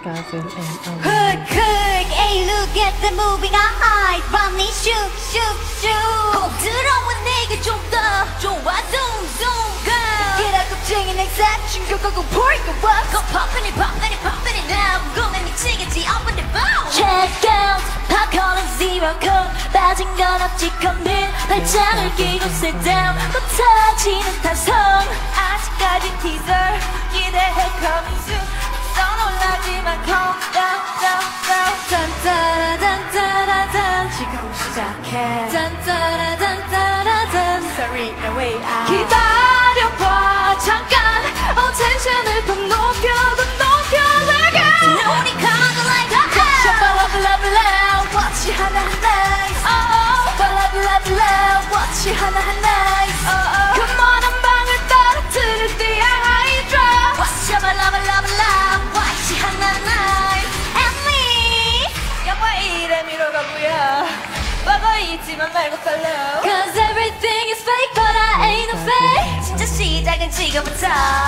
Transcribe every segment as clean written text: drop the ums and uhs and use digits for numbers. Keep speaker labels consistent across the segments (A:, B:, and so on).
A: 가슴
B: Hood, hey look at the moving eye 밤니 슉슉슉 꼭 들어와 내게 좀 더 좋아 zoom zoom girl 기라 겁쟁이 내 사춘 고 버리고 와 Go poppin' it now 꿈에 미치겠지 open the bow Check out popcorn and zero code 빠진 건 없지 come in 발장을 끼고 sit down 또 터지는 탄성 아직까지 teaser 기대해 coming soon 떠놀라지만 calm down down down 딴따라단따라단 지금 시작해 딴따라단따라단 Sorry no way out 기다려봐 잠깐 텐션을 더 높여 내게 눈이 가는 like a hell 발라블라블라 watch 하나하나 발라블라블라 watch 하나하나 Come on 한 방울 떨어뜨릴 때야 hydra watch 발라블라블라 watch 하나하나 and me 영화의 이름이로 가고요 과거 잊지만 말고 follow Cause everything is fake but I ain't no fake 진짜 시작은 지금부터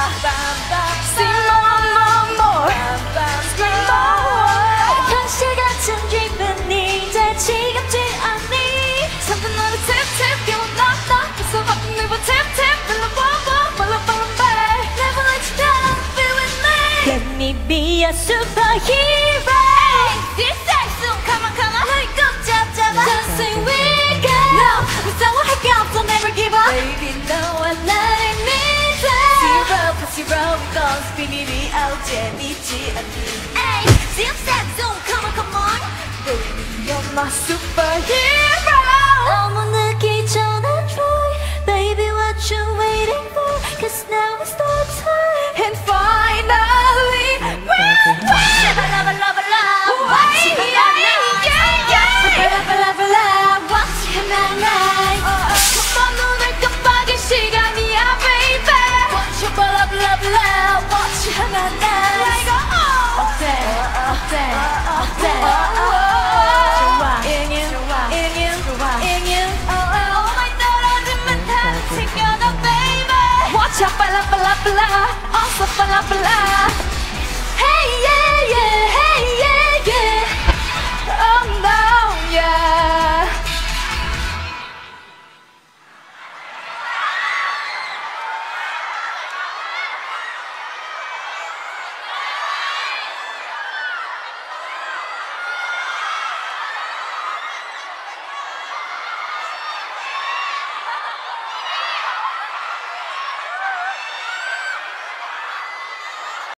B: Sing more Scream more 현실 같은 dream은 이제 지겹지 않니 Something on the tip Give a knock 계속 up never tip Follow back Never let you down Be with me Let me be a superhero This time soon Come on 널 꼭 잡아 Dancing with God No 무서워할 게 없어 Never give up Baby 너와 나를 믿어 Zero Cause 비밀이 out 재밌지 않니 Ay This time soon Come on Baby you're my superhero 너무 늦기 전에 try Baby what you waiting for Cause now is the time And finally Balabala, also balabala.